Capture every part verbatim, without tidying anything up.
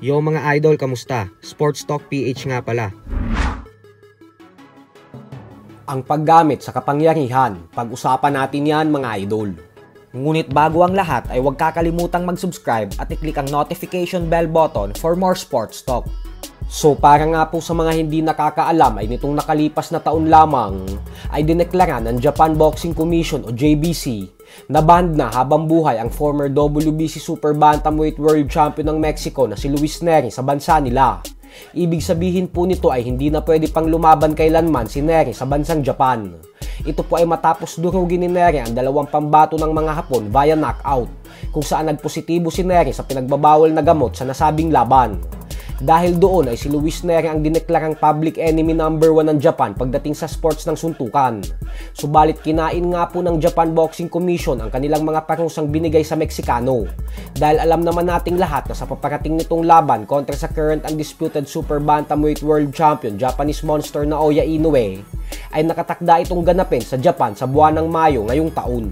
Yo mga idol, kamusta? Sports Talk P H nga pala. Ang paggamit sa kapangyarihan, pag-usapan natin yan mga idol. Ngunit bago ang lahat ay huwag kakalimutang mag-subscribe at i-click ang notification bell button for more sports talk. So para nga po sa mga hindi nakakaalam ay nitong nakalipas na taon lamang ay dineklara ng Japan Boxing Commission o J B C na banned na habang buhay ang former W B C Super Bantamweight World Champion ng Mexico na si Luis Nery sa bansa nila. Ibig sabihin po nito ay hindi na pwede pang lumaban kailanman si Nery sa bansang Japan. Ito po ay matapos durugin ni Nery ang dalawang pambato ng mga Hapon via knockout, kung saan nagpositibo si Nery sa pinagbabawal na gamot sa nasabing laban. Dahil doon ay si Luis Nery ang dineklarang public enemy number one ng Japan pagdating sa sports ng suntukan. Subalit kinain nga po ng Japan Boxing Commission ang kanilang mga parusang binigay sa Meksikano. Dahil alam naman nating lahat na sa paparating nitong laban kontra sa current undisputed Super Bantamweight World Champion Japanese Monster na Naoya Inoue ay nakatakda itong ganapin sa Japan sa buwan ng Mayo ngayong taon.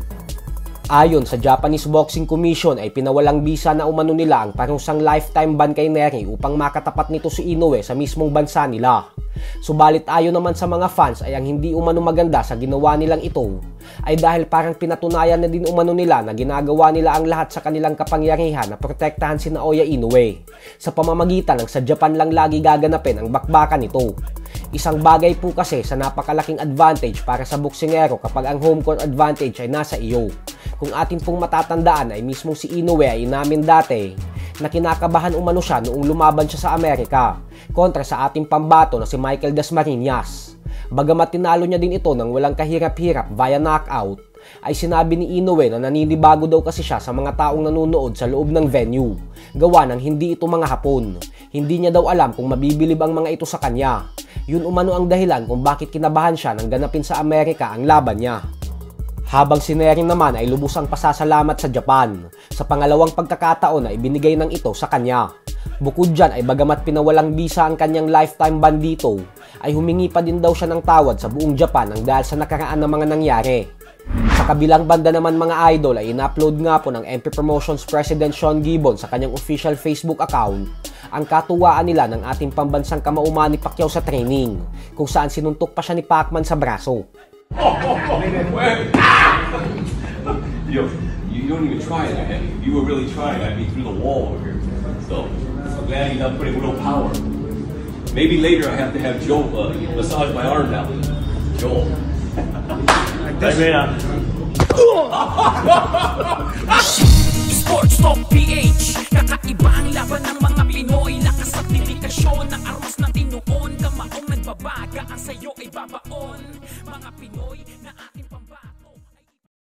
Ayon sa Japanese Boxing Commission ay pinawalang bisa na umano nila ang parusang lifetime ban kay Nery upang makatapat nito si Inoue sa mismong bansa nila. Subalit ayon naman sa mga fans ay ang hindi umano maganda sa ginawa nilang ito ay dahil parang pinatunayan na din umano nila na ginagawa nila ang lahat sa kanilang kapangyarihan na protektahan si Naoya Inoue sa pamamagitan ng sa Japan lang lagi gaganapin ang bakbakan nito. Isang bagay po kasi sa napakalaking advantage para sa boksingero kapag ang home court advantage ay nasa iyo. Kung atin pong matatandaan ay mismong si Inoue ay inamin dati na kinakabahan umano siya noong lumaban siya sa Amerika kontra sa ating pambato na si Michael Dasmariñas. Bagamat tinalo niya din ito ng walang kahirap-hirap via knockout, ay sinabi ni Inoue na naninibago daw kasi siya sa mga taong nanonood sa loob ng venue. Gawa ng hindi ito mga Hapon. Hindi niya daw alam kung mabibilib ang mga ito sa kanya. Yun umano ang dahilan kung bakit kinabahan siya nang ganapin sa Amerika ang laban niya. Habang si Nery naman ay lubusang pasasalamat sa Japan sa pangalawang pagkakataon na ibinigay ng ito sa kanya. Bukod dyan ay bagamat pinawalang bisa ang kanyang lifetime ban dito, ay humingi pa din daw siya ng tawad sa buong Japan ang dahil sa nakaraan na mga nangyari. Sa kabilang banda naman mga idol ay in-upload nga po ng M P Promotions President Sean Gibbon sa kanyang official Facebook account ang katuwaan nila ng ating pambansang kamao Manny Pacquiao sa training, kung saan sinuntok pa siya ni Pacman sa braso. Yo, you don't even try that. You were really trying at me through the wall over here. So, I'm glad you're not putting real power. Maybe later I have to have Joe uh, massage my arm now. Joel. Like this. Sports Talk P H. Kakaiba ang laban ng mga Pinoy. Lakas at dedikasyon ng armas na tinuon. Kamaong nagbabaga ang sayo ay babaon. Mga Pinoy na ating pambaga.